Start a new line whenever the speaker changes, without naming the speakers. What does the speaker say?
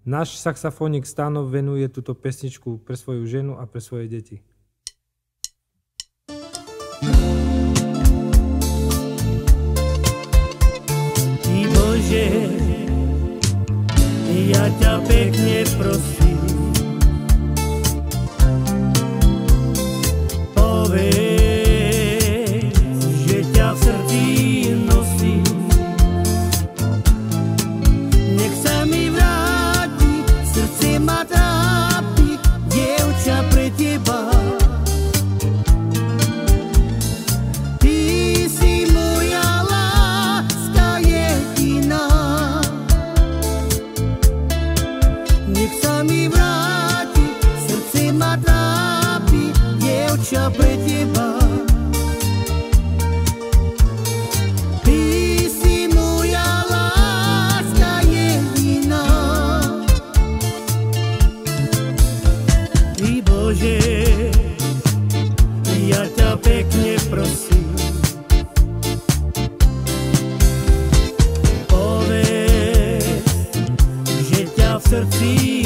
Náš saxofónik Stano venuje túto pesničku pre svoju ženu a pre svoje deti.
Bože, ja ťa pekne prosím, povedz, že ťa v srdci nosím. Nech sa mi vráti, srdce ma trápi, dievča pre teba. Pre teba, ty si moja láska jediná. Ty Bože, ja ťa pekne prosím, povedz, že ťa v srdci